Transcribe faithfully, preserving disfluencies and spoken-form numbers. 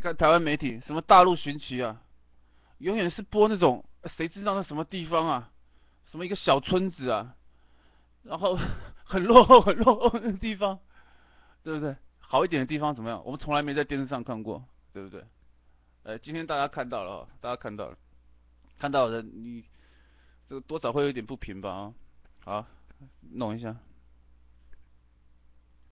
看台湾媒体什么大陆寻奇啊，永远是播那种谁知道那什么地方啊，什么一个小村子啊，然后很落后很落后的地方，对不对？好一点的地方怎么样？我们从来没在电视上看过，对不对？呃，今天大家看到了哦，大家看到了，看到了，你这个多少会有点不平吧啊？好，弄一下。